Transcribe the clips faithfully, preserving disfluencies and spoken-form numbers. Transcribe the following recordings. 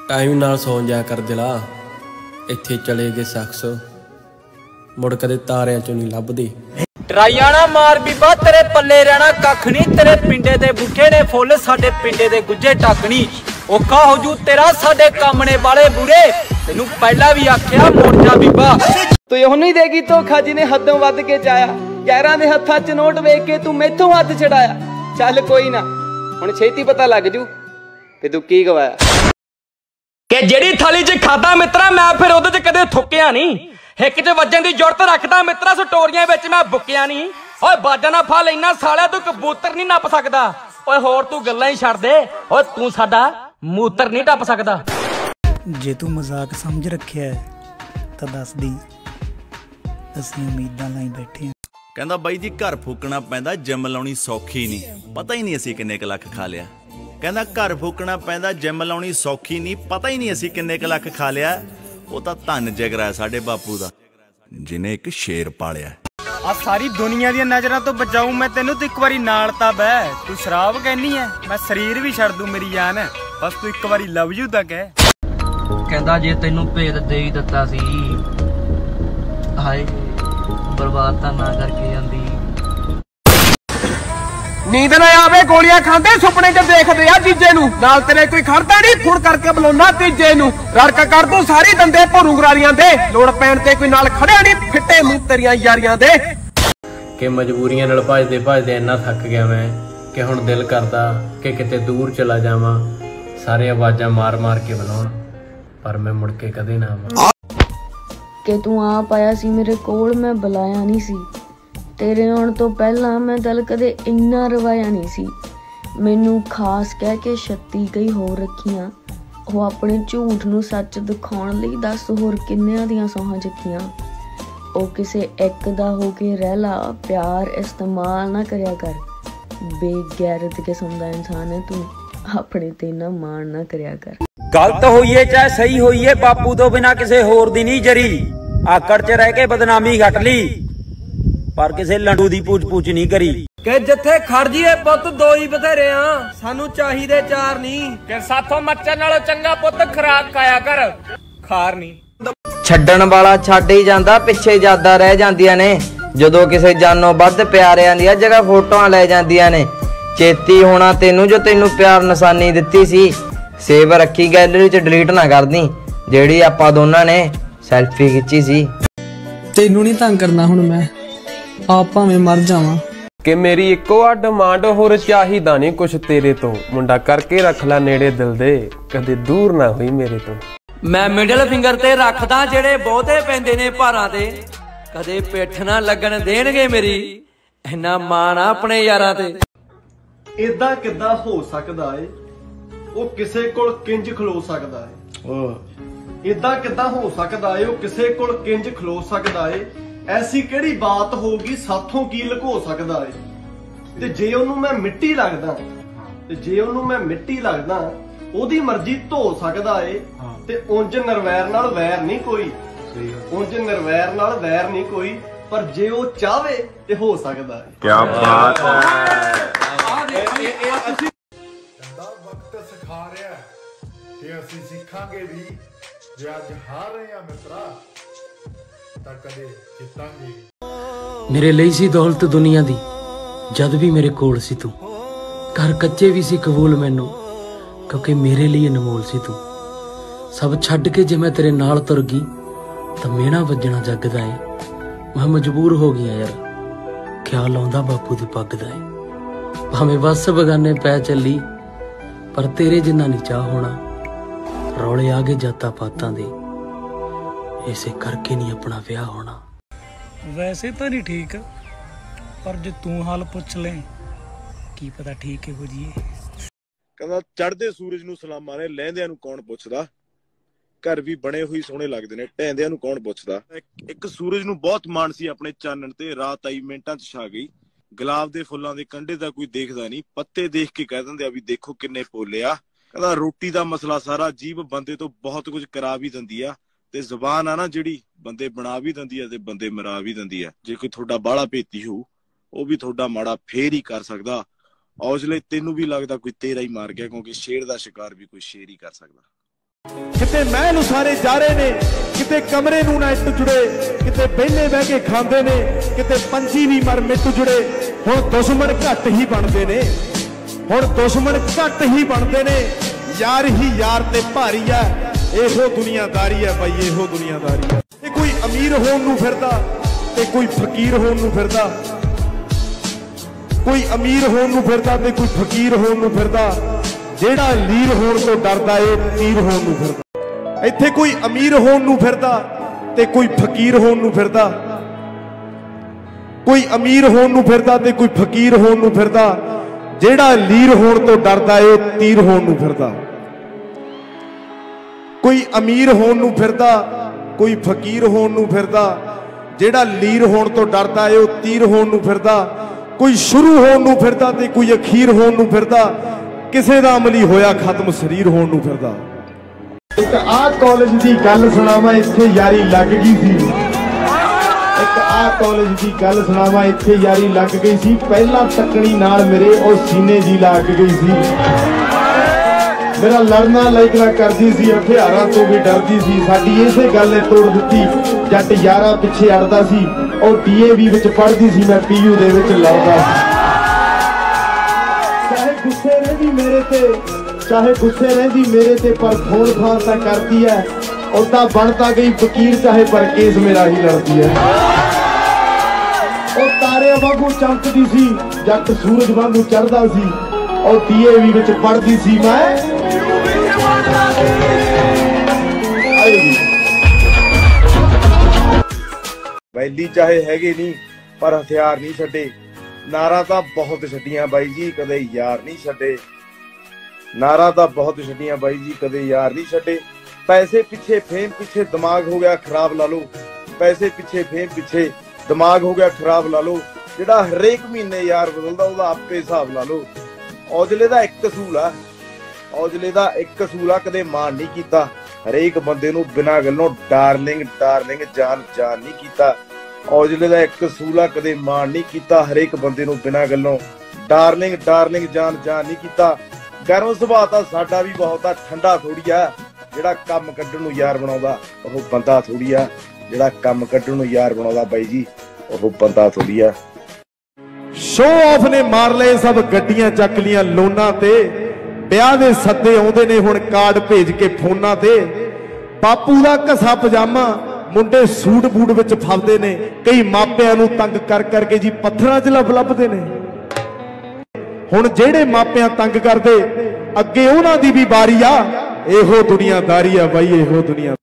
Time नाल सौ जा कर दिला, इत्थे चले गए शख्स मुड़ कदे तारियां चों नहीं लभदे। डराइया ना मार बीबा, तेरे पल्ले रहना कख नहीं। तेरे पिंडे दे बूटे ने फुल, साडे पिंडे दे गुज्जे टकनी। औखा हो जू तेरा साडे कामने वाले बुरे, तेनू पहला भी आख्या मुड़ जा बीबा। तू ओह नहीं देगी धोखा जिन्हें हदों वध के चाया, यारां दे हत्थां च नोट वेख के तू मैथों हथ छड़ाया। चल कोई ना, हुण छेती पता लग जू कि तू की गवाया। कि जेड़ी थाली च खादा मित्रा मैं फिर ओदे च कदे थुक्या नहीं। हिक च वजन दी जुरत रखदा मित्रा, सटोरियां विच मैं बुकिया नहीं। ओए बाजा ना फल इन्ना सालिया तू कबूतर नहीं नप सकदा। ओए होर तू गल्लां ही छड्ड दे, ओए तू साडा मूतर नहीं टप सकदा। जे तू मजाक समझ रखिया है तां दस दी, असीं उम्मीदां लाई बैठे। कहंदा बाई जी घर फूकना पैंदा, जिम लाउणी सौखी नहीं, पता ही नहीं असीं किन्ने क लख खा लिया। कहंदा घर फूकना पैंदा, जिम लाउणी सौखी नहीं, पता ही नहीं असीं किन्ने क लख खा लिया। वो तां धन जिगरा है साडे बापू दा, जिन्हें एक शेर पालिया। आ सारी दुनिया दी नजरां तो बचाऊं मैं तेनू, तो एक बारी नाल तां बह। तू शराब कहनी है, मैं शरीर भी छड्ड दूं मेरी जान, बस तू एक बारी लव यू तां कह। कहंदा जे तेनू भेद दे ही दित्ता सी, हाय बर्बाद तां ना करके जांदी। नींद ना आवे गोलियां खांदे, सुपने च देखदे आ जीजे नू, नाल तेरे कोई खड़दा नहीं, फुड़ करके बुलाउणा तीजे नू। रड़क कर दूं सारी दंदे भोरू गरारियां दे, लोड़ पैण ते कोई नाल खड़िया नहीं, फिट्टे मूंह तेरियां यारियां दे। कि मजबूरियां नाल भजदे भजदे इन्ना थक गया मैं कि हुण दिल करदा कि किते दूर चला जावां, सारे आवाज़ां मार मार के बुलाउण, पर मैं मुड़ के कदे ना आवां। कि तू आप आया सी मेरे कोल, मैं बुलाया नहीं सी। तेरे आउण तो पहला मैं दिल कदे इन्ना रवाया नहीं सी। मैनू खास कह के छत्ती कई होर रखियां, वो अपने झूठ नू सच दिखाउण लई दस होर किन्नियां दियां सौहां चुक्कियां। ओ किसे एक दा हो के रह ला, प्यार इस्तेमाल ना करया कर। बेगैरत किस्म दा इंसान है तू, अपने ते ना मान ना करया कर। गलत होइए चाहे सही होइए, बापू तो बिना किसे होर दी नहीं जरी। आकड़ च रह के बदनामी घट ली, पर किसे लंडू दी पूछ पूछ नहीं करी। कि जिथे खड़ जीए पुत दो ही बथेरे आ, सानू चाहिदे चार नहीं। कि साथों मच्छर नालों चंगा पुत खराक खाया कर, खार नहीं। छड्डण वाला छड्ड ही जांदा, पिछे यादां रह जांदियां ने। जदों किसे जानों वध प्यारियां दी जगह फोटोआं लै जांदियां ने। चेती होना तेनू जो तेनू प्यार निशानी दित्ती सी, सेव रखी गैलरी च डिलीट ना कर दी, जेड़ी आपां दोनां ने सैल्फी खिच्ची सी। तेनू नहीं तंग करना हुण मैं, आप भावें मर जावां। कि मेरी इक्को आ डिमांड, होर चाहिदा नहीं कुछ तेरे तो, मुंडा करके रख ला नेड़े दिल दे, कदे दूर ना होई मेरे तो। मैं मिडल फिंगर ते रखदा जेड़े बहुते पैंदे ने भारां ते, कदे पिठ ना लगन देणगे मेरी, इन्ना माण आ अपने यारां ते। इदां किदां हो सकदा है, ਉਹ ਕਿਸੇ ਕੋਲ ਕਿੰਜ ਖਲੋ ਸਕਦਾ ਹੈ। ਇਦਾਂ ਕਿਦਾਂ ਹੋ ਸਕਦਾ ਹੈ, ਉਹ ਕਿਸੇ ਕੋਲ ਕਿੰਜ ਖਲੋ ਸਕਦਾ ਹੈ। ਐਸੀ ਕਿਹੜੀ ਬਾਤ ਹੋਗੀ ਸਾਥੋਂ ਕੀ ਲੁਕੋ ਸਕਦਾ ਹੈ। ਤੇ ਜੇ ਉਹਨੂੰ ਮੈਂ ਮਿੱਟੀ ਲੱਗਦਾ, ਤੇ ਜੇ ਉਹਨੂੰ ਮੈਂ ਮਿੱਟੀ ਲੱਗਦਾ, ਉਹਦੀ ਮਰਜ਼ੀ ਧੋ ਸਕਦਾ ਹੈ। ਤੇ ਉਂਝ ਨਿਰਵੈਰ ਨਾਲ ਵੈਰ ਨਹੀਂ ਕੋਈ, ਉਂਝ ਨਿਰਵੈਰ ਨਾਲ ਵੈਰ ਨਹੀਂ ਕੋਈ, ਪਰ ਜੇ ਉਹ ਚਾਹਵੇ ਤੇ ਹੋ ਸਕਦਾ ਹੈ। ਕੀ ਬਾਤ ਹੈ। वक्त सिखा रहा कि असीं सीखांगे भी, जे अज हार रहे हैं मित्रा तां कदे जितांगे। मेरे ਲਈ ਸੀ ਦੌਲਤ ਦੁਨੀਆ ਦੀ, ਜਦ ਵੀ ਮੇਰੇ ਕੋਲ ਸੀ ਤੂੰ। ਘਰ ਕੱਚੇ ਵੀ ਸੀ ਕਬੂਲ ਮੈਨੂੰ, ਕਿਉਂਕਿ ਮੇਰੇ ਲਈ ਅਨਮੋਲ ਸੀ ਤੂੰ। ਸਭ ਛੱਡ ਕੇ ਜੇ ਮੈਂ ਤੇਰੇ ਨਾਲ ਤੁਰ ਗਈ, ਤਾਂ ਮੇਣਾ ਵੱਜਣਾ ਜੱਗ ਦਾ ਏ। ਮੈਂ ਮਜਬੂਰ ਹੋ ਗਈ ਯਾਰ, ਖਿਆਲ ਆਉਂਦਾ ਬਾਪੂ ਦੀ ਪੱਗ ਦਾ ਏ। ਭਾਵੇਂ ਬੱਸ ਬਗਾਨੇ ਪੈ ਚੱਲੀ, पर तेरे जिन्ना नहीं चाह होना। रौले आगे जाता पातां दे, इसे करके नहीं अपना विआह होना। वैसे तो नहीं ठीक, पर जो तू हाल पुछ ले की पता ठीक हो जीए। कहंदा चढ़दे सूरज नूं सलामां ने, लਹਿੰਦਿਆਂ ਨੂੰ कौन ਪੁੱਛਦਾ। घर भी बने हुई सोहणे लगदे ने, ਢਹਿੰਦਿਆਂ ਨੂੰ कौन ਪੁੱਛਦਾ। एक सूरज नूं बहुत माण सी अपने चानण ते, रात आई मिंटां च छा गई। गुलाब दे फुल्लां दे कंढे दा कोई देखदा नहीं, पत्ते देख के कह दिंदे आ भी देखो किन्ने पोले आ। कहंदा रोटी दा मसला सारा जीभ बंदे तो बहुत कुछ करा भी दिंदी आ, ते जुबान आ ना जिहड़ी बंदे बना भी दिंदी आ ते बंदे मरा भी दिंदी आ। जे कोई थोड़ा बाहला भेती हो, ਉਹ भी थोड़ा माड़ा फेर ही कर सकदा। औजले तेनू भी लगदा कोई तेरा ही मार गया, क्योंकि शेर दा शिकार भी कोई शेर ही कर सकदा। ਸਾਰੇ ਜਾ ਰਹੇ ਨੇ, ਕਿਤੇ ਕਮਰੇ ਨੂੰ ਨਾ ਇੱਟ ਜੁੜੇ, ਕਿਤੇ ਬਹਿਨੇ ਬਹਿ ਕੇ ਖਾਂਦੇ ਨੇ, ਕਿਤੇ ਪੰਛੀ ਵੀ ਮਰ ਮਿੱਟ ਜੁੜੇ। ਹੁਣ ਦੁਸ਼ਮਣ ਘੱਟ ਹੀ ਬਣਦੇ ਨੇ, ਹੁਣ ਦੁਸ਼ਮਣ ਘੱਟ ਹੀ ਬਣਦੇ ਨੇ, ਯਾਰ ਹੀ ਯਾਰ ਤੇ ਭਾਰੀ ਆ। ਇਹੋ ਦੁਨੀਆਦਾਰੀ ਹੈ ਬਾਈ, ਇਹੋ ਦੁਨੀਆਦਾਰੀ ਹੈ। ਤੇ ਕੋਈ ਅਮੀਰ ਹੋਣ ਨੂੰ ਫਿਰਦਾ ਤੇ ਕੋਈ ਫਕੀਰ ਹੋਣ ਨੂੰ ਫਿਰਦਾ, ਕੋਈ ਅਮੀਰ ਹੋਣ ਨੂੰ ਫਿਰਦਾ ਤੇ ਕੋਈ ਫਕੀਰ ਹੋਣ ਨੂੰ ਫਿਰਦਾ। ਜਿਹੜਾ ਲੀਰ ਹੋਣ ਤੋਂ ਡਰਦਾ ਏ ਤੀਰ ਹੋਣ ਨੂੰ ਫਿਰਦਾ। ਇੱਥੇ ਕੋਈ ਅਮੀਰ ਹੋਣ ਨੂੰ ਫਿਰਦਾ ਤੇ ਕੋਈ ਫਕੀਰ ਹੋਣ ਨੂੰ ਫਿਰਦਾ, ਕੋਈ ਅਮੀਰ ਹੋਣ ਨੂੰ ਫਿਰਦਾ ਤੇ ਕੋਈ ਫਕੀਰ ਹੋਣ ਨੂੰ ਫਿਰਦਾ। ਜਿਹੜਾ ਲੀਰ ਹੋਣ ਤੋਂ ਡਰਦਾ ਏ ਤੀਰ ਹੋਣ ਨੂੰ ਫਿਰਦਾ। ਕੋਈ ਅਮੀਰ ਹੋਣ ਨੂੰ ਫਿਰਦਾ, ਕੋਈ ਫਕੀਰ ਹੋਣ ਨੂੰ ਫਿਰਦਾ। ਜਿਹੜਾ ਲੀਰ ਹੋਣ ਤੋਂ ਡਰਦਾ ਏ ਉਹ ਤੀਰ ਹੋਣ ਨੂੰ ਫਿਰਦਾ। ਕੋਈ ਸ਼ੁਰੂ ਹੋਣ ਨੂੰ ਫਿਰਦਾ ਤੇ ਕੋਈ ਅਖੀਰ ਹੋਣ ਨੂੰ ਫਿਰਦਾ। ਕਿਸੇ ਦਾ ਅਮਲੀ ਹੋਇਆ ਖਤਮ ਸਰੀਰ ਹੋਣ ਨੂੰ ਫਿਰਦਾ। ਇੱਕ ਆਹ ਕਾਲਜ ਦੀ ਗੱਲ ਸੁਣਾਵਾਂ, ਇੱਥੇ ਯਾਰੀ ਲੱਗ ਗਈ ਸੀ। ਇੱਕ ਆਹ ਕਾਲਜ ਦੀ ਗੱਲ ਸੁਣਾਵਾਂ, ਇੱਥੇ ਯਾਰੀ ਲੱਗ ਗਈ ਸੀ। ਪਹਿਲਾਂ ਤੱਕਣੀ ਨਾਲ ਮੇਰੇ ਉਹ ਸੀਨੇ ਦੀ ਲੱਗ ਗਈ ਸੀ। ਮੇਰਾ ਲੜਨਾ ਲਾਇਕਣਾ ਕਰਦੀ ਸੀ, ਹਥਿਆਰਾਂ ਤੋਂ ਵੀ ਡਰਦੀ ਸੀ। ਸਾਡੀ ਇਸੇ ਗੱਲ ਨੇ ਤੋੜ ਦਿੱਤੀ। ਜੱਟ ਯਾਰਾਂ ਪਿੱਛੇ ਅੜਦਾ ਸੀ, ਉਹ ਡੀਏਵੀ ਵਿੱਚ ਪੜ੍ਹਦੀ ਸੀ, ਮੈਂ ਪੀਯੂ ਦੇ ਵਿੱਚ ਲੜਦਾ ਸੀ। ਚਾਹੇ ਗੁੱਸੇ ਰਹਿੰਦੀ ਮੇਰੇ ਤੇ, ਚਾਹੇ ਗੁੱਸੇ ਰਹਿੰਦੀ ਮੇਰੇ ਤੇ, ਪਰ ਫੋਨ ਫਾਨ ਤਾਂ ਕਰਦੀ ਹੈ। ਉਦਾਂ ਬਣਦਾ ਗਈ ਫਕੀਰ, ਚਾਹੇ ਪਰ ਕੇਸ ਮੇਰਾ ਹੀ ਲੜਦੀ ਹੈ। ਉਹ ਤਾਰੇ ਵਾਂਗੂ ਚਮਕਦੀ ਸੀ, ਜੱਟ ਸੂਰਜ ਵਾਂਗੂ ਚੜ੍ਹਦਾ ਸੀ। ਉਹ ਡੀਏਵੀ ਵਿੱਚ ਪੜ੍ਹਦੀ ਸੀ ਮੈਂ। ਵੈਲੀ ਚਾਹੇ ਹੈਗੇ ਨਹੀਂ ਪਰ ਹਥਿਆਰ ਨਹੀਂ ਛੱਡੇ। ਨਾਰਾ ਤਾਂ ਬਹੁਤ ਛੱਡੀਆਂ ਬਾਈ ਜੀ, ਕਦੇ ਯਾਰ ਨਹੀਂ ਛੱਡੇ। ਨਾਰਾ ਤਾਂ ਬਹੁਤ ਛੱਡੀਆਂ ਬਾਈ ਜੀ, ਕਦੇ ਯਾਰ ਨਹੀਂ ਛੱਡੇ। ਪੈਸੇ ਪਿੱਛੇ ਫੇਮ ਪਿੱਛੇ ਦਿਮਾਗ ਹੋ ਗਿਆ ਖਰਾਬ ਲਾ ਲਓ। ਪੈਸੇ ਪਿੱਛੇ ਫੇਮ ਪਿੱਛੇ ਦਿਮਾਗ ਹੋ ਗਿਆ ਖਰਾਬ ਲਾ ਲਓ। ਜਿਹੜਾ ਹਰੇਕ ਮਹੀਨੇ ਯਾਰ ਬਦਲਦਾ ਉਹਦਾ ਆਪੇ ਹਿਸਾਬ ਲਾ ਲਓ। ਔਜਲੇ ਦਾ ਇੱਕ ਅਸੂਲ ਆ, ਔਜਲੇ ਦਾ ਇੱਕ ਅਸੂਲ ਆ, ਕਦੇ ਮਾਣ ਨਹੀਂ ਕੀਤਾ। ਹਰੇਕ ਬੰਦੇ ਨੂੰ ਬਿਨਾਂ ਗੱਲੋਂ ਡਾਰਲਿੰਗ ਡਾਰਲਿੰਗ ਜਾਨ ਜਾਨ ਨਹੀਂ ਕੀਤਾ। ਔਜਲੇ ਦਾ ਇੱਕ ਅਸੂਲ ਆ, ਕਦੇ ਮਾਣ ਨਹੀਂ ਕੀਤਾ। ਹਰੇਕ ਬੰਦੇ ਨੂੰ ਬਿਨਾਂ ਗੱਲੋਂ ਡਾਰਲਿੰਗ ਡਾਰਲਿੰਗ ਜਾਨ ਜਾਨ ਨਹੀਂ ਕੀਤਾ। ਗਰਮ ਸੁਭਾਅ ਤਾਂ ਸਾਡਾ ਵੀ ਬਹੁਤ ਆ, ਠੰਡਾ ਥੋੜੀ ਆ। ਜਿਹੜਾ ਕੰਮ ਕੱਢਣ ਨੂੰ ਯਾਰ ਬਣਾਉਂਦਾ ਉਹ ਬੰਦਾ ਥੋੜੀ ਆ। ਜਿਹੜਾ ਕੰਮ ਕੱਢਣ ਨੂੰ ਯਾਰ ਬਣਾਉਂਦਾ ਬਾਈ ਜੀ ਉਹ ਬੰਦਾ ਥੋੜੀ ਆ। ਸ਼ੋਅ ਆਫ ਨੇ ਮਾਰ ਲਏ ਸਭ, ਗੱਡੀਆਂ ਚੱਕ ਲੀਆਂ ਲੋਨਾਂ ਤੇ। ਵਿਆਹ ਦੇ ਸੱਦੇ ਆਉਂਦੇ ਨੇ ਹੁਣ ਕਾਰਡ ਭੇਜ ਕੇ ਫੋਨਾਂ ਤੇ। ਬਾਪੂ ਦਾ ਘਸਾ ਪਜਾਮਾ, ਮੁੰਡੇ ਸੂਟ ਬੂਟ ਵਿੱਚ ਫਸਦੇ ਨੇ। ਕਈ ਮਾਪਿਆਂ ਨੂੰ ਤੰਗ ਕਰ ਕਰਕੇ ਜੀ ਪੱਥਰਾਂ 'ਚ ਲੱਭ ਲੱਭਦੇ ਨੇ। ਹੁਣ ਜਿਹੜੇ ਮਾਪਿਆਂ ਤੰਗ ਕਰਦੇ, ਅੱਗੇ ਉਹਨਾਂ ਦੀ ਵੀ ਵਾਰੀ ਆ। ਇਹੋ ਦੁਨੀਆਦਾਰੀ ਆ ਬਾਈ, ਇਹੋ ਦੁਨੀਆ।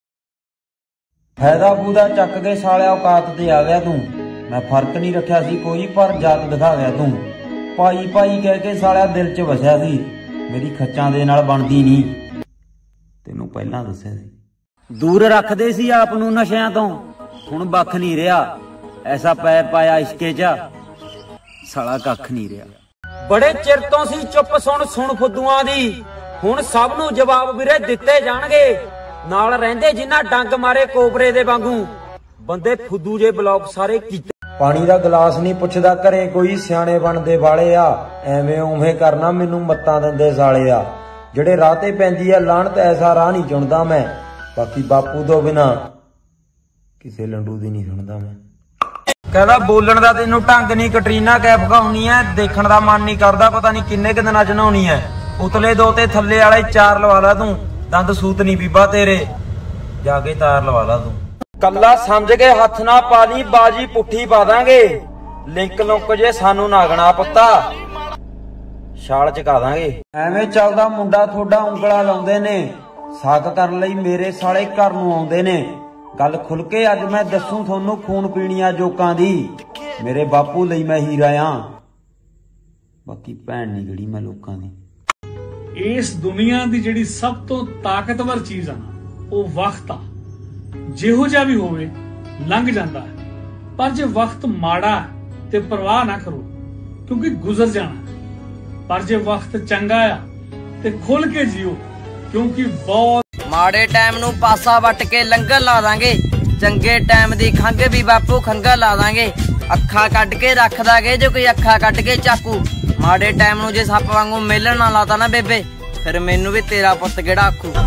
ਫਾਇਦਾ ਫੂਦਾ ਚੱਕ ਕੇ ਸਾਲਿਆ ਔਕਾਤ ਤੇ ਆ ਗਿਆ ਤੂੰ। ਮੈਂ ਫਰਕ ਨਹੀਂ ਰੱਖਿਆ ਸੀ ਕੋਈ, ਪਰ ਜਾਤ ਦਿਖਾ ਗਿਆ ਤੂੰ। ਭਾਈ ਭਾਈ ਕਹਿ ਕੇ ਸਾਲਿਆ ਦਿਲ 'ਚ ਵਸਿਆ ਸੀ। ਮੇਰੀ ਖੱਚਾਂ ਦੇ ਨਾਲ ਬਣਦੀ ਨਹੀਂ, ਤੈਨੂੰ ਪਹਿਲਾਂ ਦੱਸਿਆ ਸੀ। ਦੂਰ ਰੱਖਦੇ ਸੀ ਆਪ ਨੂੰ ਨਸ਼ਿਆਂ ਤੋਂ, ਹੁਣ ਵੱਖ ਨਹੀਂ ਰਿਹਾ। ਐਸਾ ਪੈ ਪਾਇਆ ਇਸ਼ਕੇ 'ਚ, ਸਾਲਾ ਕੱਖ ਨਹੀਂ ਰਿਹਾ। ਬੜੇ ਚਿਰ ਤੋਂ ਸੀ ਚੁੱਪ, ਸੁਣ ਸੁਣ ਫੁੱਦੂਆਂ ਦੀ। ਹੁਣ ਸਭ ਨੂੰ ਜਵਾਬ ਵੀਰੇ ਦਿੱਤੇ ਜਾਣਗੇ। ਨਾਲ ਰਹਿੰਦੇ ਜਿਨ੍ਹਾਂ ਡੰਗ ਮਾਰੇ ਕੋਬਰੇ ਦੇ ਵਾਂਗੂ। ਬੰਦੇ ਫੁੱਦੂ ਜੇ ਬਲੌਕ ਸਾਰੇ ਕੀਤੇ। ਪਾਣੀ ਦਾ ਗਲਾਸ ਨਹੀਂ ਪੁੱਛਦਾ ਘਰੇ ਕੋਈ, ਸਿਆਣੇ ਬਣਦੇ ਵਾਲੇ ਆ। ਐਵੇਂ ਉਵੇਂ ਕਰਨਾ ਮੈਨੂੰ ਮੱਤਾਂ ਦਿੰਦੇ ਸਾਲੇ ਆ। ਜਿਹੜੇ ਰਾਹ ਤੇ ਪੈਂਦੀ ਆ ਲਾਹਣਤ, ਐਸਾ ਰਾਹ ਨਹੀਂ ਚੁਣਦਾ ਮੈਂ। ਬਾਕੀ ਬਾਪੂ ਤੋਂ ਬਿਨਾ ਕਿਸੇ ਲੰਡੂ ਦੀ ਨਹੀਂ ਸੁਣਦਾ ਮੈਂ। ਕਹਿੰਦਾ ਬੋਲਣ ਦਾ ਤੈਨੂੰ ਢੰਗ ਨਹੀਂ, ਕਟਰੀਨਾ ਕੈਫ ਖਾਉਣੀ ਐ। ਦੇਖਣ ਦਾ ਮਨ ਨਹੀਂ ਕਰਦਾ, ਪਤਾ ਨਹੀਂ ਕਿੰਨੇ ਕੁ ਦਿਨਾਂ ਚ ਨਹਾਉਣੀ ਐ। ਉਤਲੇ ਦੋ ਤੇ ਥੱਲੇ ਵਾਲੇ ਚਾਰ ਲਵਾ ਲਾ ਤੂੰ। ਦੰਦ ਸੂਤ ਨਹੀਂ ਬੀਬਾ ਤੇਰੇ, ਜਾ ਕੇ ਤਾਰ ਲਵਾ ਲਾ ਤੂੰ। ਕੱਲਾ ਸਮਝ ਕੇ ਹੱਥ ਨਾ ਪਾ ਲਈ, ਬਾਜੀ ਪੁੱਠੀ ਪਾ ਦਾਂਗੇ। ਲਿੰਕ ਲੁੰਕ ਜੇ ਸਾਨੂੰ ਨਾਗਣਾ ਪੁੱਤਾ, ਛਾਲ ਚਕਾ ਦਾਂਗੇ। ਐਵੇਂ ਚੱਲਦਾ ਮੁੰਡਾ ਥੋੜਾ ਉਂਗਲਾ ਲਾਉਂਦੇ ਨੇ। ਸਾਕ ਕਰਨ ਲਈ ਮੇਰੇ ਸਾਲੇ ਘਰ ਨੂੰ ਆਉਂਦੇ ਨੇ। ਗੱਲ ਖੁੱਲ ਕੇ ਅੱਜ ਮੈਂ ਦੱਸੂ ਤੁਹਾਨੂੰ, ਖੂਨ ਪੀਣੀਆਂ ਜੋਕਾਂ ਦੀ। ਮੇਰੇ ਬਾਪੂ ਲਈ ਮੈਂ ਹੀਰਾ ਆ, ਬਾਕੀ ਭੈਣ ਨਹੀਂ ਗੜੀ ਮੈਂ ਲੋਕਾਂ ਦੀ। ਇਸ ਦੁਨੀਆ ਦੀ ਜਿਹੜੀ ਸਭ ਤੋਂ ਤਾਕਤਵਰ ਚੀਜ਼ ਆ ਨਾ, ਉਹ ਵਕਤ ਆ। ਜਿਹੋ ਜਿਹਾ ਵੀ ਹੋਵੇ ਲੰਘ ਜਾਂਦਾ ਹੈ, ਪਰ ਜੇ ਵਕਤ ਮਾੜਾ ਤੇ ਪਰਵਾਹ ਨਾ ਕਰੋ, ਕਿਉਂਕਿ ਗੁਜ਼ਰ ਜਾਣਾ। ਪਰ ਜੇ ਵਕਤ ਚੰਗਾ ਆ ਤੇ ਖੁੱਲ ਕੇ ਜੀਓ, ਕਿਉਂਕਿ ਬਹੁਤ ਮਾੜੇ ਟਾਈਮ ਨੂੰ ਪਾਸਾ ਵੱਟ ਕੇ ਲੰਗਰ ਲਾ ਦਾਂਗੇ। ਚੰਗੇ ਟਾਈਮ ਦੀ ਖੰਘ ਵੀ ਬਾਪੂ ਖੰਗਾ ਲਾ ਦਾਂਗੇ। ਅੱਖਾਂ ਕੱਢ ਕੇ ਰੱਖ ਦਾਂਗੇ ਜੇ ਕੋਈ ਅੱਖਾਂ ਕੱਢ ਕੇ ਚਾਕੂ। ਮਾੜੇ ਟਾਈਮ ਨੂੰ ਜੇ ਸੱਪ ਵਾਂਗੂ ਮੇਲਣ ਨਾ ਲਾਤਾ ਨਾ ਬੇਬੇ, ਫਿਰ ਮੈਨੂੰ ਵੀ ਤੇਰਾ ਪੁੱਤ ਕਿਹੜਾ ਆਖੂ।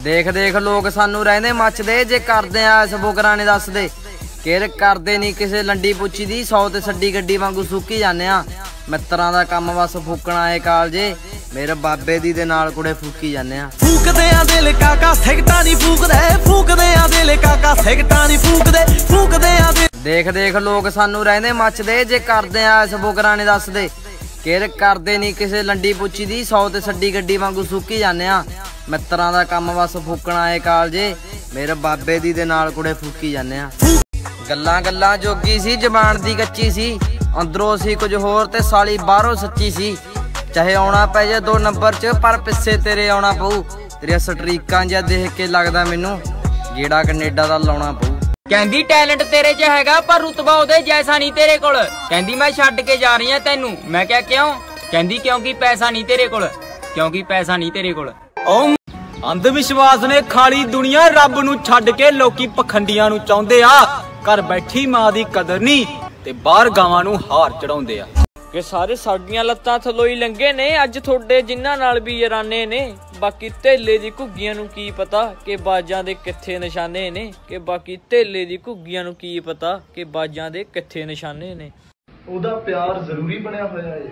ਦੇਖ ਦੇਖ ਲੋਕ ਸਾਨੂੰ ਰਹਿੰਦੇ ਮੱਚਦੇ, ਜੇ ਕਰਦੇ ਆ ਇਸ ਬੁਗਰਾਂ ਨੇ ਦੱਸਦੇ। ਕੇਰ ਕਰਦੇ ਨਹੀਂ ਕਿਸੇ ਲੰਡੀ ਪੁੱਛੀ ਦੀ, ਸੌ ਤੇ ਛੱਡੀ ਗੱਡੀ ਵਾਂਗੂ ਸੁੱਕੀ ਜਾਂਦੇ ਆ। ਮਿੱਤਰਾਂ ਦਾ ਕੰਮ ਬਸ ਫੂਕਣਾ ਏ ਕਾਲਜੇ, ਮੇਰੇ ਬਾਬੇ ਦੀ ਦੇ ਨਾਲ ਕੁੜੇ ਫੂਕੀ ਜਾਂਦੇ ਆ। ਫੂਕਦੇ ਆ ਦਿਲ ਕਾਕਾ ਸਿਗਟਾਂ ਨਹੀਂ ਫੂਕਦੇ, ਫੂਕਦੇ ਆ ਦਿਲ ਕਾਕਾ ਸਿਗਟਾਂ ਨਹੀਂ ਫੂਕਦੇ, ਫੂਕਦੇ ਆ ਦਿਲ। ਦੇਖ ਦੇਖ ਲੋਕ ਸਾਨੂੰ ਰਹਿੰਦੇ ਮੱਚਦੇ, ਜੇ ਕਰਦੇ ਆ ਇਸ ਬੁਗਰਾਂ ਨੇ ਦੱਸਦੇ। ਕੇਰ ਕਰਦੇ ਨਹੀਂ ਕਿਸੇ ਲੰਡੀ ਪੁੱਛੀ ਦੀ, ਸੌ ਤੇ ਛੱਡੀ ਗੱਡੀ ਵਾਂਗੂ ਸੁੱਕੀ ਜਾਂਦੇ ਆ। ਮਿੱਤਰਾਂ ਦਾ ਕੰਮ ਬਸ ਫੂਕਣਾ ਏ ਕਾਲਜੇ, ਮੇਰੇ ਬਾਬੇ ਦੀ ਦੇ ਨਾਲ ਕੁੜੇ ਫੂਕੀ ਜਾਂਦੇ ਆ। ਗੱਲਾਂ ਗੱਲਾਂ ਜੋਗੀ ਸੀ, ਜ਼ਬਾਨ ਦੀ ਕੱਚੀ ਸੀ, ਅੰਦਰੋਂ ਸੀ ਕੁਝ ਹੋਰ ਤੇ ਸਾਲੀ ਬਾਹਰੋਂ ਸੱਚੀ ਸੀ। ਚਾਹੇ ਆਉਣਾ ਪੈ ਜਾ ਦੋ ਨੰਬਰ ਚ, ਪਰ ਪਿੱਛੇ ਤੇਰੇ ਆਉਣਾ ਪਊ। ਤੇਰੀਆਂ ਸਟਰੀਕਾਂ ਜਿਹਾ ਦੇਖ ਕੇ ਲੱਗਦਾ ਮੈਨੂੰ ਜਿਹੜਾ ਕੈਨੇਡਾ ਦਾ ਲਾਉਣਾ ਪਊ। ਕਹਿੰਦੀ ਟੈਲੈਂਟ ਤੇਰੇ 'ਚ ਹੈਗਾ, ਪਰ ਰੁਤਬਾ ਉਹਦੇ ਜੈਸਾ ਨਹੀਂ ਤੇਰੇ ਕੋਲ। ਕਹਿੰਦੀ ਮੈਂ ਛੱਡ ਕੇ ਜਾ ਰਹੀ ਆ ਤੈਨੂੰ। ਮੈਂ ਕਿਹਾ ਕਿਉਂ? ਕਹਿੰਦੀ ਕਿਉਂਕਿ ਪੈਸਾ ਨਹੀਂ ਤੇਰੇ ਕੋਲ, ਕਿਉਂਕਿ ਪੈਸਾ ਨਹੀਂ ਤੇਰੇ ਕੋਲ। ਓ ਅੰਧ ਵਿਸ਼ਵਾਸ ਨੇ ਖਾਲੀ ਦੁਨੀਆ, ਰੱਬ ਨੂੰ ਛੱਡ ਕੇ ਲੋਕੀ ਪਖੰਡੀਆਂ ਨੂੰ ਚਾਹੁੰਦੇ ਆ। ਘਰ ਬੈਠੀ ਮਾਂ ਦੀ ਕਦਰ ਨਹੀਂ ਤੇ ਬਾਹਰ ਗਾਵਾਂ ਨੂੰ ਹਾਰ ਚੜਾਉਂਦੇ ਆ। ਕਿ ਸਾਰੇ ਸਾਡੀਆਂ ਲੱਤਾਂ ਥੱਲੋਂ ਹੀ ਲੰਘੇ ਨੇ ਅੱਜ ਤੁਹਾਡੇ ਜਿਨ੍ਹਾਂ ਨਾਲ ਵੀ ਯਾਰਾਨੇ ਨੇ। ਬਾਕੀ ਧੇਲੇ ਦੀ ਘੁੱਗੀਆਂ ਨੂੰ ਕੀ ਪਤਾ ਕਿ ਬਾਜਾਂ ਦੇ ਕਿੱਥੇ ਨਿਸ਼ਾਨੇ ਨੇ, ਕਿ ਬਾਕੀ ਧੇਲੇ ਦੀ ਘੁੱਗੀਆਂ ਨੂੰ ਕੀ ਪਤਾ ਕਿ ਬਾਜਾਂ ਦੇ ਕਿੱਥੇ ਨਿਸ਼ਾਨੇ ਨੇ। ਉਹਦਾ ਪਿਆਰ ਜ਼ਰੂਰੀ ਬਣਿਆ ਹੋਇਆ ਏ,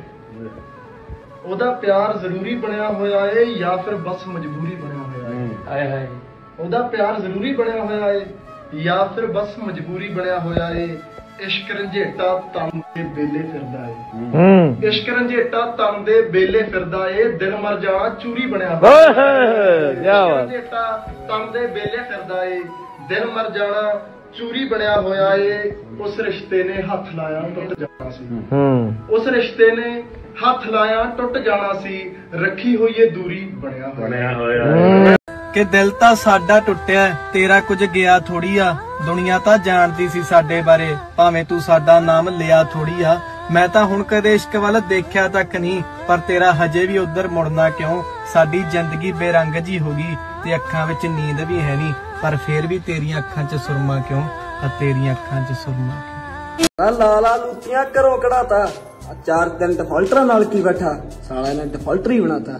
ਉਹਦਾ ਪਿਆਰ ਜ਼ਰੂਰੀ ਬਣਿਆ ਹੋਇਆ ਏ ਜਾਂ ਫਿਰ ਬਸ ਮਜਬੂਰੀ ਬਣਿਆ ਹੋਇਆ ਏ। ਹਾਏ ਹਾਏ। ਉਹਦਾ ਪਿਆਰ ਜ਼ਰੂਰੀ ਬਣਿਆ ਹੋਇਆ ਏ ਜਾਂ ਫਿਰ ਬਸ ਮਜਬੂਰੀ ਬਣਿਆ ਹੋਇਆ ਏ। ਇਸ਼ਕ ਰੰਝੇਟਾ ਤਨ ਦੇ ਬੇਲੇ ਫਿਰਦਾ ਏ, ਇਸ਼ਕ ਰੰਝੇਟਾ ਤਨ ਦੇ ਬੇਲੇ ਫਿਰਦਾ ਏ, ਦਿਲ ਮਰ ਜਾਣਾ ਚੂਰੀ ਬਣਿਆ ਹੋਇਆ ਏ। ਇਸ਼ਕ ਰੰਝੇਟਾ ਤਨ ਦੇ ਬੇਲੇ ਫਿਰਦਾ ਏ, ਦਿਲ ਮਰ ਜਾਣਾ ਚੂਰੀ ਬਣਿਆ ਹੋਇਆ ਏ। ਉਸ ਰਿਸ਼ਤੇ ਨੇ ਹੱਥ ਲਾਇਆ ਟੁੱਟ ਜਾਣਾ ਸੀ, ਉਸ ਰਿਸ਼ਤੇ ਨੇ ਹੱਥ ਲਾਇਆ ਟੁੱਟ ਜਾਣਾ ਸੀ, ਰੱਖੀ ਹੋਈ ਏ ਦੂਰੀ ਬਣਿਆ ਬਣਿਆ ਹੋਇਆ। ਕਿ ਦਿਲ ਤਾਂ ਸਾਡਾ ਟੁੱਟਿਆ, ਤੇਰਾ ਕੁਝ ਗਿਆ ਥੋੜੀ ਆ। ਦੁਨੀਆ ਤਾਂ ਜਾਣਦੀ ਸੀ ਸਾਡੇ ਬਾਰੇ, ਭਾਵੇਂ ਤੂੰ ਸਾਡਾ ਨਾਮ ਲਿਆ ਥੋੜੀ ਆ। ਮੈਂ ਤਾਂ ਹੁਣ ਕਦੇ ਇਸ਼ਕ ਵੱਲ ਦੇਖਿਆ ਤੱਕ ਨਹੀਂ, ਪਰ ਤੇਰਾ ਹਜੇ ਵੀ ਉਧਰ ਮੁੜਨਾ ਕਿਉਂ? ਸਾਡੀ ਜ਼ਿੰਦਗੀ ਬੇਰੰਗ ਜੀ ਹੋ ਗਈ ਤੇ ਅੱਖਾਂ ਵਿੱਚ ਨੀਂਦ ਵੀ ਹੈ ਨਹੀਂ, ਪਰ ਫੇਰ ਵੀ ਤੇਰੀਆਂ ਅੱਖਾਂ 'ਚ ਸੁਰਮਾ ਕਿਉਂ? ਆ ਤੇਰੀਆਂ ਅੱਖਾਂ 'ਚ ਸੁਰਮਾ ਕਿਉਂ? ਲਾਲਾ ਲੂਤੀਆਂ ਘਰੋਂ ਕਢਾਤਾ, ਚਾਰ ਦਿਨ ਡਿਫਾਲਟਰਾਂ ਨਾਲ ਕੀ ਬੈਠਾ, ਸਾਲਾ ਨੇ ਡਿਫਾਲਟਰ ਹੀ ਬਣਾਤਾ।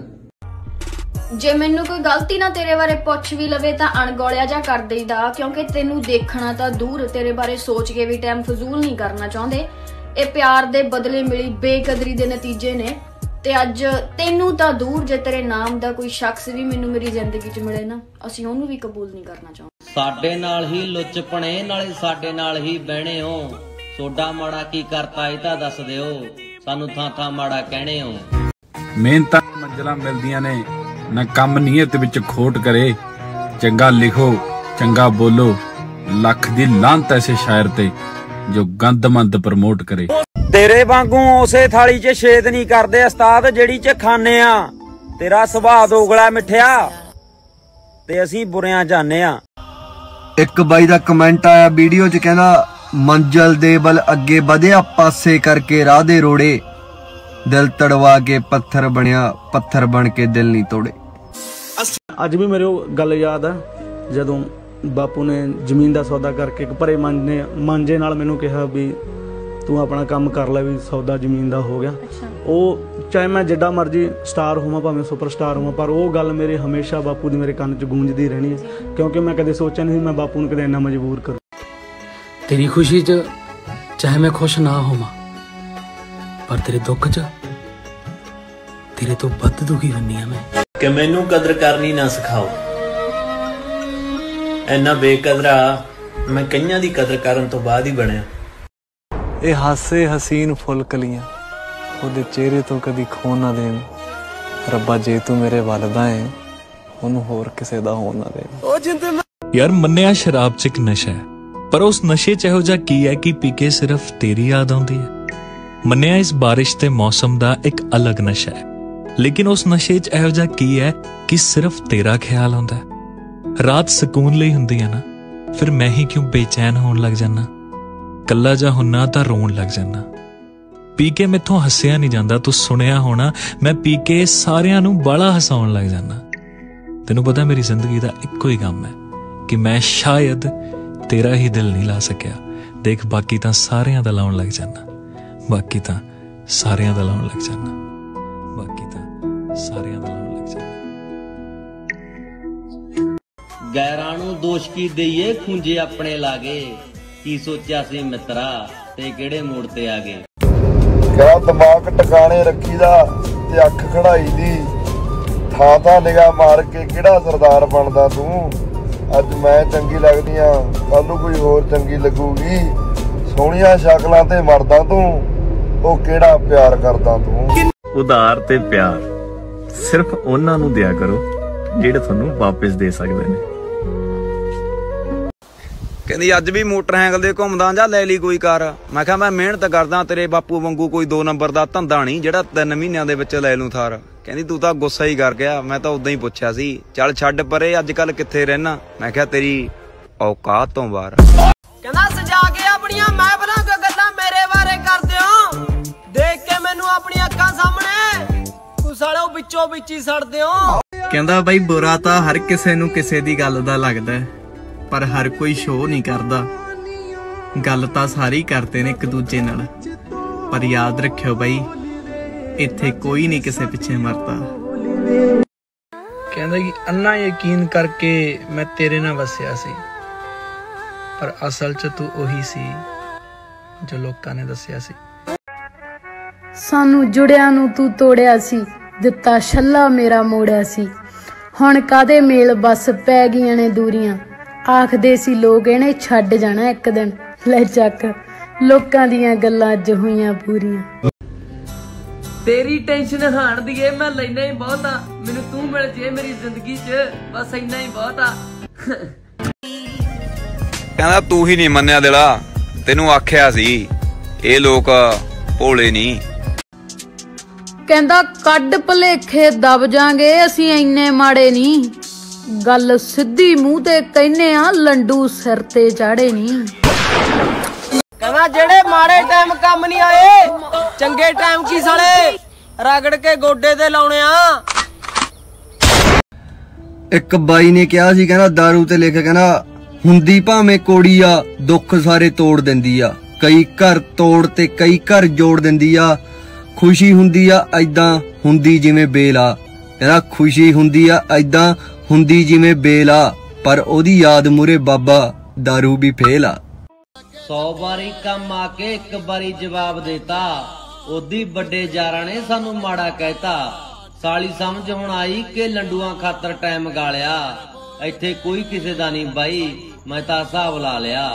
ਜੇ ਮੈਨੂੰ ਕੋਈ ਗਲਤੀ ਨਾ ਤੇਰੇ ਬਾਰੇ ਪੁੱਛ ਵੀ ਲਵੇ ਤਾਂ ਅਣਗੌਲਿਆ ਜਾ ਕਰ ਦੇਈਦਾ, ਕਿਉਂਕਿ ਤੈਨੂੰ ਦੇਖਣਾ ਤਾਂ ਦੂਰ, ਤੇਰੇ ਬਾਰੇ ਸੋਚ ਕੇ ਵੀ ਟਾਈਮ ਫਜ਼ੂਲ ਨਹੀਂ ਕਰਨਾ ਚਾਹੁੰਦੇ। ਇਹ ਪਿਆਰ ਦੇ ਬਦਲੇ ਮਿਲੀ ਬੇਕਦਰੀ ਦੇ ਨਤੀਜੇ ਨੇ, ਤੇ ਅੱਜ ਤੈਨੂੰ ਤਾਂ ਦੂਰ, ਜੇ ਤੇਰੇ ਨਾਮ ਦਾ ਕੋਈ ਸ਼ਖਸ ਵੀ ਮੈਨੂੰ ਮੇਰੀ ਜ਼ਿੰਦਗੀ 'ਚ ਮਿਲੇ ਨਾ, ਅਸੀਂ ਉਹਨੂੰ ਵੀ ਕਬੂਲ ਨਹੀਂ ਕਰਨਾ ਚਾਹੁੰਦੇ। ਸਾਡੇ ਨਾਲ ਹੀ ਲੁੱਚਪਣੇ, ਨਾਲੇ ਸਾਡੇ ਨਾਲ ਹੀ ਬਹਿਣੇ ਹੋ। ਸੋਡਾ ਮਾੜਾ ਕੀ ਕਰਤਾ ਇਹ ਤਾਂ ਦੱਸ ਦਿਓ, ਸਾਨੂੰ ਥਾਂ ਥਾਂ ਮਾੜਾ ਕਹਿਣੇ ਹੋ। ਮਿਹਨਤਾਂ ਮੰਜ਼ਲਾਂ ਮਿਲਦੀਆਂ ਨੇ ਨਾ, ਕੰਮ ਨੀਅਤ ਵਿੱਚ ਖੋਟ ਕਰੇ। ਚੰਗਾ ਲਿਖੋ ਚੰਗਾ ਬੋਲੋ, ਲੱਖ ਦੀ ਲਾਂਤ ਐਸੇ ਸ਼ਾਇਰ ਤੇ ਜੋ ਗੰਦਮੰਦ ਪ੍ਰਮੋਟ ਕਰੇ। ਤੇਰੇ ਵਾਂਗੂ ਉਸੇ ਥਾਲੀ 'ਚ ਛੇਦ ਨਹੀਂ ਕਰਦੇ ਉਸਤਾਦ ਜਿਹੜੀ 'ਚ ਖਾਣੇ ਆ। ਤੇਰਾ ਸੁਭਾਅ ਦੋਗਲਾ ਮਿੱਠਿਆ ਤੇ ਅਸੀਂ ਬੁਰਿਆਂ ਜਾਣੇ ਆ। ਇੱਕ ਬਾਈ ਦਾ ਕਮੈਂਟ ਆਇਆ ਵੀਡੀਓ 'ਚ, ਕਹਿੰਦਾ ਮੰਜ਼ਲ ਦੇ ਵੱਲ ਅੱਗੇ ਵਧਿਆ, ਪਾਸੇ ਕਰਕੇ ਰਾਹ ਦੇ ਰੋੜੇ, ਦਿਲ ਤੜਵਾ ਕੇ ਪੱਥਰ ਬਣਿਆ, ਪੱਥਰ ਬਣ ਕੇ ਦਿਲ ਨਹੀਂ ਤੋੜੇ। ਅੱਜ ਵੀ ਮੇਰੇ ਉਹ ਗੱਲ ਯਾਦ ਆ ਜਦੋਂ ਬਾਪੂ ਨੇ ਜ਼ਮੀਨ ਦਾ ਸੌਦਾ ਕਰਕੇ ਇੱਕ ਭਰੇ ਮਾਂਜੇ ਮਾਂਜੇ ਨਾਲ ਮੈਨੂੰ ਕਿਹਾ ਵੀ ਤੂੰ ਆਪਣਾ ਕੰਮ ਕਰ ਲੈ, ਵੀ ਸੌਦਾ ਜ਼ਮੀਨ ਦਾ ਹੋ ਗਿਆ। ਉਹ ਚਾਹੇ ਮੈਂ ਜਿੱਡਾ ਮਰਜੀ ਸਟਾਰ ਹੋਵਾਂ, ਭਾਵੇਂ ਸੁਪਰ ਸਟਾਰ ਹੋਵਾਂ, ਪਰ ਉਹ ਗੱਲ ਮੇਰੇ ਹਮੇਸ਼ਾ ਬਾਪੂ ਦੀ ਮੇਰੇ ਕੰਨ 'ਚ ਗੂੰਜਦੀ ਰਹਿਣੀ ਹੈ, ਕਿਉਂਕਿ ਮੈਂ ਕਦੇ ਸੋਚਿਆ ਨਹੀਂ ਮੈਂ ਬਾਪੂ ਨੂੰ ਕਦੇ ਇੰਨਾ ਮਜਬੂਰ ਕਰਾਂ। तेरी खुशी च चाहे मैं खुश ना होवां, पर तेरे दुख च तेरे तो बद दुखी हुन्नी आ मैं। कि मैनू कदर करनी ना सिखाओ, इन्ना बेकदरा मैं कईयां दी कदर करन तो बाद ही बनया। ਇਹ ਹਾਸੇ ਹਸੀਨ ਫੁੱਲ ਕਲੀਆਂ ਉਹਦੇ ਚਿਹਰੇ ਤੋਂ ਕਦੀ ਖੋ ਨਾ ਦੇਣ, ਰੱਬਾ ਜੇ ਤੂੰ ਮੇਰੇ ਵੱਲਦਾ ਏ ਉਹਨੂੰ ਹੋਰ ਕਿਸੇ ਦਾ ਹੋ ਨਾ ਦੇ। ਯਾਰ ਮੰਨਿਆ ਸ਼ਰਾਬ 'ਚ ਇੱਕ ਨਸ਼ਾ ਹੈ, ਪਰ ਉਸ ਨਸ਼ੇ 'ਚ ਇਹੋ ਜਿਹਾ ਕੀ ਹੈ ਕਿ ਪੀ ਕੇ ਸਿਰਫ ਤੇਰੀ ਯਾਦ ਆਉਂਦੀ ਹੈ। ਮੰਨਿਆ ਇਸ ਬਾਰਿਸ਼ ਤੇ ਮੌਸਮ ਦਾ ਇੱਕ ਅਲੱਗ ਨਸ਼ਾ ਹੈ, ਲੇਕਿਨ ਉਸ ਨਸ਼ੇ 'ਚ ਇਹੋ ਜਿਹਾ ਕੀ ਹੈ ਕਿ ਸਿਰਫ ਤੇਰਾ ਖਿਆਲ ਆਉਂਦਾ ਹੈ। ਰਾਤ ਸਕੂਨ ਲਈ ਹੁੰਦੀ ਹੈ ਨਾ, ਫਿਰ ਮੈਂ ਹੀ ਕਿਉਂ ਬੇਚੈਨ ਹੋਣ ਲੱਗ ਜਾਨਾ, ਕੱਲਾ ਜਾ ਹੁੰਨਾ ਤਾਂ ਰੋਣ ਲੱਗ ਜਾਨਾ। ਪੀ ਕੇ ਮੈਥੋਂ ਹੱਸਿਆ ਨਹੀਂ ਜਾਂਦਾ, ਤੂੰ ਸੁਣਿਆ ਹੋਣਾ, ਮੈਂ ਪੀ ਕੇ ਸਾਰਿਆਂ ਨੂੰ ਬਾਲਾ ਹਸਾਉਣ ਲੱਗ ਜਾਨਾ। ਤੈਨੂੰ ਪਤਾ ਮੇਰੀ ਜ਼ਿੰਦਗੀ ਦਾ ਇੱਕੋ ਹੀ ਕੰਮ ਹੈ ਕਿ ਮੈਂ ਸ਼ਾਇਦ ਤੇਰਾ ਹੀ ਦਿਲ ਨਹੀਂ ਲਾ ਸਕਿਆ। ਦੇਖ ਬਾਕੀ ਤਾਂ ਸਾਰਿਆਂ ਦਾ ਲਾਉਣ ਲੱਗ ਜਾਨਾ, ਬਾਕੀ ਤਾਂ ਸਾਰਿਆਂ ਦਾ ਲਾਉਣ ਲੱਗ ਜਾਨਾ, ਬਾਕੀ ਤਾਂ ਸਾਰਿਆਂ ਦਾ ਗੈਰਾਂ ਨੂੰ ਦੋਸ਼ ਕੀ ਦਈਏ ਖੁੰਝੇ ਆਪਣੇ ਲਾਗੇ ਕੀ ਸੋਚਿਆ ਸੀ ਮਿੱਤਰਾ ਤੇ ਕਿਹੜੇ ਮੋੜ ਤੇ ਆ ਗਏ ਕਿਹੜਾ ਦਿਮਾਗ ਟਿਕਾਣੇ ਰੱਖੀਦਾ ਤੇ ਅੱਖ ਖੜਾਈ ਦੀ ਥਾਂ ਥਾਂ ਨਿਗਾਹ ਮਾਰ ਕੇ ਕਿਹੜਾ ਸਰਦਾਰ ਬਣਦਾ ਤੂੰ ਅੱਜ ਮੈਂ ਚੰਗੀ ਲੱਗਦੀ ਆ ਕੱਲ ਨੂੰ ਕੋਈ ਹੋਰ ਚੰਗੀ ਲੱਗੂਗੀ ਸੋਹਣੀਆਂ ਸ਼ਕਲਾਂ ਤੇ ਮਰਦਾ ਤੂੰ ਉਹ ਕਿਹੜਾ ਪਿਆਰ ਕਰਦਾ ਤੂੰ ਉਧਾਰ ਤੇ ਪਿਆਰ ਸਿਰਫ ਉਹਨਾਂ ਨੂੰ ਦਿਆ ਕਰੋ ਜਿਹੜੇ ਤੁਹਾਨੂੰ ਵਾਪਸ ਦੇ ਸਕਦੇ ਨੇ ਕਹਿੰਦੀ ਅੱਜ ਵੀ ਮੋਟਰਸਾਈਕਲ ਦੇ ਘੁੰਮਦਾ ਜਾਂ ਲੈ ਲਈ ਕੋਈ ਕਾਰ ਮੈਂ ਕਿਹਾ ਮੈਂ ਮਿਹਨਤ ਕਰਦਾ ਤੇਰੇ ਬਾਪੂ ਵਾਂਗੂ ਕੋਈ ਦੋ ਨੰਬਰ ਦਾ ਧੰਦਾ ਨਹੀਂ ਜਿਹੜਾ ਤਿੰਨ ਮਹੀਨਿਆਂ ਦੇ ਵਿੱਚ ਲੈ ਲੂੰ ਥਾਰ ਕਹਿੰਦੀ ਤੂੰ ਤਾਂ ਗੁੱਸਾ ਹੀ ਕਰ ਗਿਆ ਮੈਂ ਤਾਂ ਉਦਾਂ ਹੀ ਪੁੱਛਿਆ ਸੀ ਚੱਲ ਛੱਡ ਪਰੇ ਅੱਜ ਕੱਲ ਕਿੱਥੇ ਰਹਿਣਾ ਮੈਂ ਕਿਹਾ ਤੇਰੀ ਔਕਾਤ ਤੋਂ ਬਾਹਰ ਕਹਿੰਦਾ ਸਜਾ ਕੇ ਆਪਣੀਆਂ ਮਹਿਫਲਾਂ ਕੋ ਗੱਲਾਂ ਮੇਰੇ ਬਾਰੇ ਕਰਦੇ ਹੋ ਦੇਖ ਕੇ ਮੈਨੂੰ ਆਪਣੀਆਂ ਅੱਖਾਂ ਸਾਹਮਣੇ ਕੁਸਾਲੋ ਵਿੱਚੋਂ ਵਿੱਚ ਹੀ ਸੜਦੇ ਹੋ ਕਹਿੰਦਾ ਬਾਈ ਬੁਰਾ ਤਾਂ ਹਰ ਕਿਸੇ ਨੂੰ ਕਿਸੇ ਦੀ ਗੱਲ ਦਾ ਲੱਗਦਾ ਪਰ ਹਰ ਕੋਈ ਸ਼ੋਅ ਨਹੀਂ ਕਰਦਾ ਗੱਲ ਤਾਂ ਸਾਰੇ ਹੀ ਕਰਦੇ ਨੇ ਇੱਕ ਦੂਜੇ ਨਾਲ ਪਰ ਯਾਦ ਰੱਖਿਓ ਬਾਈ ਇੱਥੇ ਕੋਈ ਨਹੀਂ ਕਿਸੇ ਪਿੱਛੇ ਮਰਦਾ ਕਹਿੰਦਾ ਕਿ ਅੰਨਾ ਯਕੀਨ ਕਰਕੇ ਮੈਂ ਤੇਰੇ ਨਾਲ ਵਸਿਆ ਸੀ ਪਰ ਅਸਲ 'ਚ ਤੂੰ ਉਹੀ ਸੀ ਜੋ ਲੋਕਾਂ ਨੇ ਦੱਸਿਆ ਸੀ ਸਾਨੂੰ ਜੁੜਿਆਂ ਨੂੰ ਤੂੰ ਤੋੜਿਆ ਸੀ ਦਿੱਤਾ ਛੱਲਾ ਮੇਰਾ ਮੋੜਿਆ ਸੀ ਹੁਣ ਕਾਦੇ ਮੇਲ ਬਸ ਪੈ ਗਈਆਂ ਨੇ ਦੂਰੀਆਂ ਆਖਦੇ ਸੀ ਲੋਕ ਇਹਨੇ ਛੱਡ ਜਾਣਾ ਇੱਕ ਦਿਨ ਲੈ ਚੱਕ ਲੋਕਾਂ ਦੀਆਂ ਗੱਲਾਂ ਅੱਜ ਹੋਈਆਂ ਪੂਰੀਆਂ ਤੇਰੀ ਟੈਨਸ਼ਨ ਹਾਣ ਦੀ ਏ ਮੈਂ ਲੈਣਾ ਹੀ ਬਹੁਤ ਆ ਮੈਨੂੰ ਤੂੰ ਮਿਲ ਜੇ ਮੇਰੀ ਜ਼ਿੰਦਗੀ 'ਚ ਬਸ ਇੰਨਾ ਹੀ ਬਹੁਤ ਆ ਕਹਿੰਦਾ ਤੂੰ ਹੀ ਨਹੀਂ ਮੰਨਿਆ ਦਿਲਾ ਤੈਨੂੰ ਆਖਿਆ ਸੀ ਇਹ ਲੋਕ ਭੋਲੇ ਨਹੀਂ ਕਹਿੰਦਾ ਕੱਢ ਭਲੇਖੇ ਦਬ ਜਾਾਂਗੇ ਅਸੀਂ ਇੰਨੇ ਮਾੜੇ ਨਹੀਂ ਗੱਲ ਸਿੱਧੀ ਮੂੰਹ ਤੇ ਕਹਿੰਨੇ ਆ ਲੰਡੂ ਸਿਰ ਤੇ ਚਾੜੇ ਨਹੀਂ ਕਹਿੰਦਾ ਜਿਹੜੇ ਮਾੜੇ ਟਾਈਮ ਕੰਮ ਨਹੀਂ ਆਏ ਚੰਗੇ ਟਾਈਮ ਕੀ ਸਾਲੇ ਰਗੜ ਕੇ ਗੋਡੇ ਤੇ ਲਾਉਣੇ ਆ ਇੱਕ ਬਾਈ ਨੇ ਕਿਹਾ ਸੀ ਕਹਿੰਦਾ ਦਾਰੂ ਤੇ ਲਿਖ ਕਹਿੰਦਾ ਹੁੰਦੀ ਭਾਵੇਂ ਕੋੜੀ ਆ ਦੁੱਖ ਸਾਰੇ ਤੋੜ ਦਿੰਦੀ ਆ ਕਈ ਘਰ ਤੋੜ ਤੇ ਕਈ ਘਰ ਜੋੜ ਦਿੰਦੀ ਆ ਖੁਸ਼ੀ ਹੁੰਦੀ ਆ ਐਦਾਂ ਹੁੰਦੀ ਜਿਵੇਂ ਬੇਲ ਆ ਕਹਿੰਦਾ ਖੁਸ਼ੀ ਹੁੰਦੀ ਆ ਐਦਾਂ ਹੁੰਦੀ ਜਿਵੇਂ ਬੇਲ ਆ ਪਰ ਉਹਦੀ ਯਾਦ ਮੂਰੇ ਬਾਬਾ ਦਾਰੂ ਵੀ ਫੇਲ ਆ ਸੌ ਵਾਰੀ ਕੰਮ ਆ ਕੇ ਇੱਕ ਵਾਰੀ ਜਵਾਬ ਦੇਤਾ ਉਹਦੀ ਵੱਡੇ ਯਾਰਾਂ ਨੇ ਸਾਨੂੰ ਮਾੜਾ ਕਹਿਤਾ ਸਾਲੀ ਸਮਝ ਹੁਣ ਆਈ ਕਿ ਲੰਡੂਆਂ ਖਾਤਰ ਟਾਈਮ ਗਾਲਿਆ ਇੱਥੇ ਕੋਈ ਕਿਸੇ ਦਾ ਨਹੀਂ ਬਾਈ ਮੈਂ ਤਾਂ ਹਿਸਾਬ ਲਾ ਲਿਆ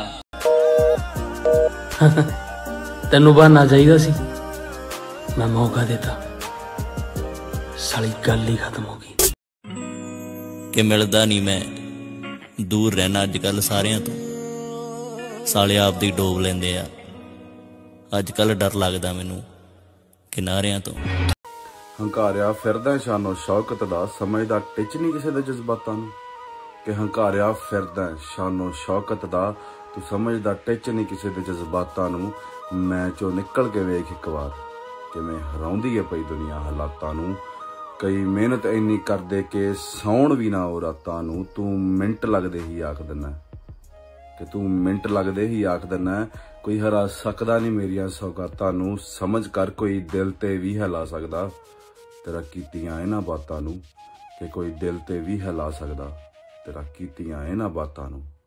ਤੈਨੂੰ ਬਹਾਨਾ ਚਾਹੀਦਾ ਸੀ ਮੈਂ ਮੌਕਾ ਦਿੱਤਾ ਸਾਲੀ ਗੱਲ ਹੀ ਖਤਮ ਹੋ ਗਈ ਕਿ ਮਿਲਦਾ ਨਹੀਂ ਮੈਂ ਦੂਰ ਰਹਿਣਾ ਅੱਜ ਕੱਲ ਸਾਰਿਆਂ ਤੋਂ ਸਾਲੇ ਆਪ ਦੀ ਡੋਬ ਲੈਂਦੇ ਆ ਅੱਜ ਕੱਲ ਡਰ ਲੱਗਦਾ ਮੈਨੂੰ ਕਿਨਾਰਿਆਂ ਤੋਂ ਹੰਕਾਰਿਆ ਫਿਰਦਾ ਸ਼ਾਨੋ ਸ਼ੌਕਤ ਦਾ ਸਮਝਦਾ ਟਿਚ ਨਹੀਂ ਕਿਸੇ ਦੇ ਜਜ਼ਬਾਤਾਂ ਨੂੰ ਕਿ ਹੰਕਾਰਿਆ ਫਿਰਦਾ ਸ਼ਾਨੋ ਸ਼ੌਕਤ ਦਾ ਤੂੰ ਸਮਝਦਾ ਟਿਚ ਨਹੀਂ ਕਿਸੇ ਦੇ ਜਜ਼ਬਾਤਾਂ ਨੂੰ ਮੈਂ ਚੋਂ ਨਿਕਲ ਕੇ ਵੇਖ ਇੱਕ ਵਾਰ ਕਿਵੇਂ ਹਰਾਉਂਦੀ ਹੈ ਪਈ ਦੁਨੀਆ ਹਾਲਾਤਾਂ ਨੂੰ ਕਈ ਮਿਹਨਤ ਇੰਨੀ ਕਰਦੇ ਕਿ ਸੌਣ ਵੀ ਨਾ ਉਹ ਰਾਤਾਂ ਨੂੰ ਤੂੰ ਮਿੰਟ ਲੱਗਦੇ ਹੀ ਆਖ ਦਿੰਦਾ ਕਿ ਤੂੰ ਮਿੰਟ ਲੱਗਦੇ ਹੀ ਆਖ ਦਿੰਦਾ ਕੋਈ ਹਰਾ ਸਕਦਾ ਨਹੀਂ ਮੇਰੀਆਂ ਸੌਗਾਤਾਂ ਨੂੰ ਸਮਝ ਕਰ ਕੋਈ ਦਿਲ ਤੇ ਵੀ ਹਿਲਾ ਸਕਦਾ ਤੇਰਾ ਕੀਤੀਆਂ ਇਹਨਾਂ ਬਾਤਾਂ ਨੂੰ ਕਿ ਕੋਈ ਦਿਲ ਤੇ ਵੀ ਹਿਲਾ ਸਕਦਾ ਤੇਰਾ ਕੀਤੀਆਂ ਇਹਨਾਂ ਬਾਤਾਂ ਨੂੰ